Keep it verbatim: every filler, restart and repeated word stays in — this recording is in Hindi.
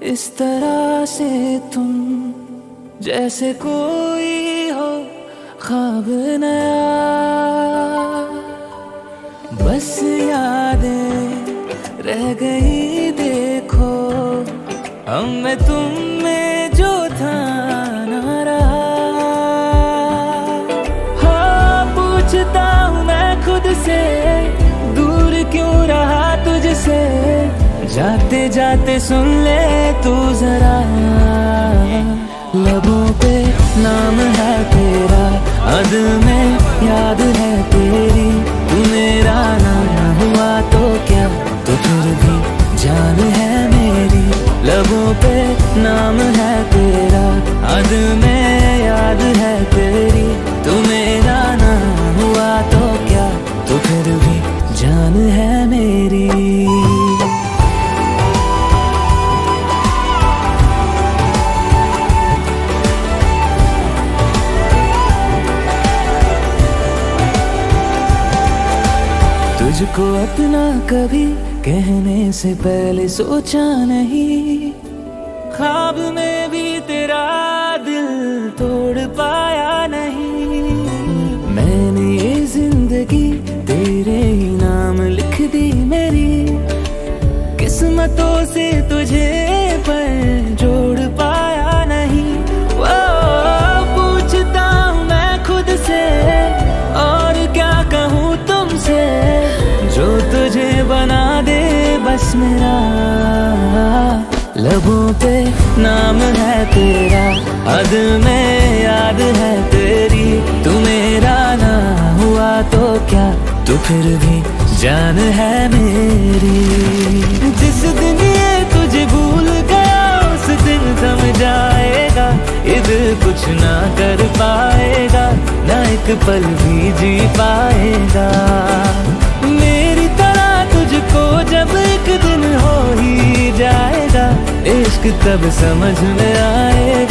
इस तरह से तुम जैसे कोई हो ख्वाब नया, बस यादें रह गई देखो हम में तुम में जो था ना रहा। हाँ पूछता हूँ मैं खुद से, दूर क्यों रहा तुझसे, जाते जाते सुन ले तू जरा। लबों पे नाम है तेरा, अद में याद है तेरी, तू मेरा ना हुआ तो क्या, तो फिर भी जान है मेरी। लबों पे नाम है तेरा, अद में याद है तेरी, तू मेरा ना हुआ तो क्या, तो फिर भी जान है मेरी। तुझको अपना कभी कहने से पहले सोचा नहीं, ख्वाब में भी तेरा दिल तोड़ पाया नहीं। मैंने ये जिंदगी तेरे ही नाम लिख दी मेरी, किस्मतों से तुझे पर जोड़ पाया नहीं। वो पूछता हूँ मैं खुद से, और क्या कहूँ तुमसे, जो तुझे बना दे बस मेरा। लबों पे नाम है तेरा, अद में याद है तेरी, तू मेरा ना हुआ तो क्या, तो फिर भी जान है मेरी। जिस दिन ये तुझे भूल गया उस दिन थम जाएगा, इधर कुछ ना कर पाएगा, ना एक पल भी जी पाएगा। मेरी तरह तुझको जब एक दिन हो ही जाएगा, इश्क तब समझ में आएगा।